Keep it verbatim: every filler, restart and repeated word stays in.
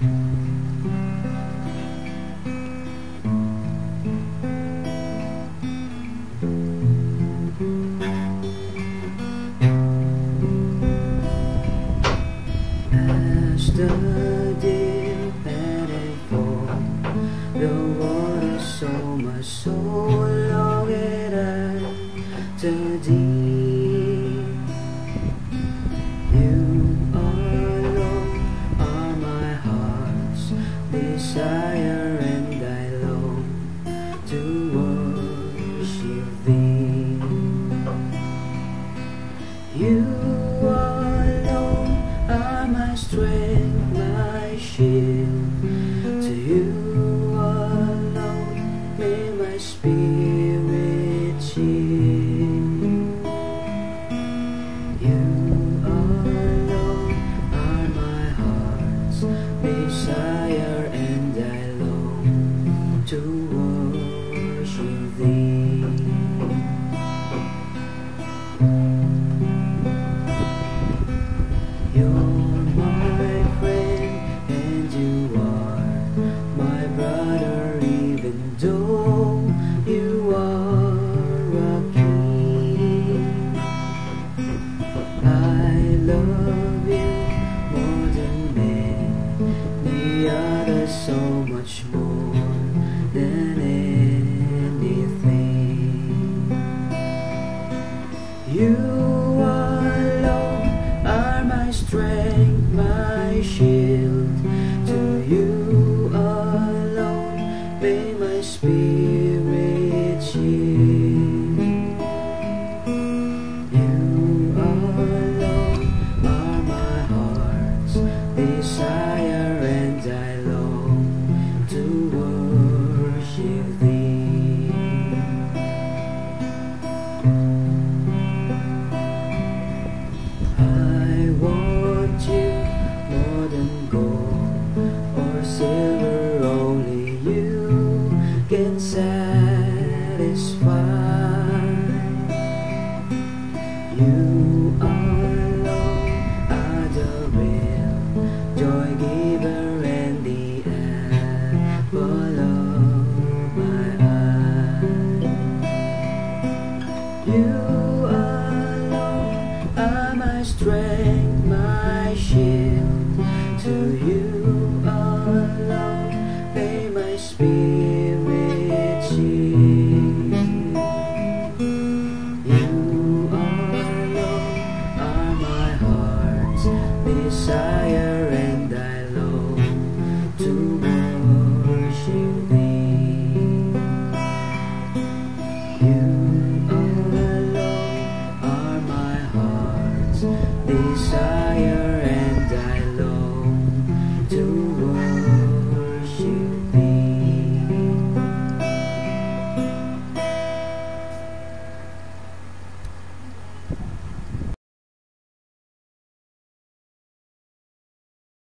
As the dew headed for the water, so my soul longed after thee. You alone are my heart's desire, and I long to worship thee. You alone are my strength, my shield. To you alone may my spirit yield. You alone are my heart's desire, and I long to worship thee. You're my friend, and you are my brother, even though you are a king. I love you more than many others, so much more than anything. You alone are my strength, my shield. To you alone may my spirit yield. You alone are my heart's desire, and I long to worship thee. I want you more than gold or silver, only you can satisfy. You alone are the real joy giver, and the apple of my eye. You alone are my strength, my shield. To you alone may my spirit yield. You alone are my heart's desire, and